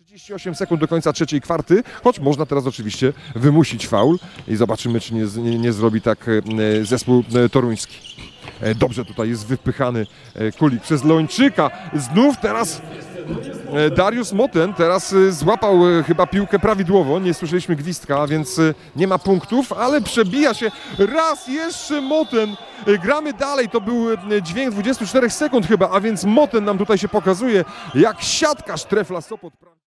38 sekund do końca trzeciej kwarty, choć można teraz oczywiście wymusić faul i zobaczymy, czy nie zrobi tak zespół toruński. Dobrze tutaj jest wypychany Kulik przez Leończyka. Znów teraz Dariusz Moten teraz złapał chyba piłkę prawidłowo. Nie słyszeliśmy gwizdka, więc nie ma punktów, ale przebija się raz jeszcze Moten. Gramy dalej, to był dźwięk 24 sekund chyba, a więc Moten nam tutaj się pokazuje jak siatkarz Trefla Sopot.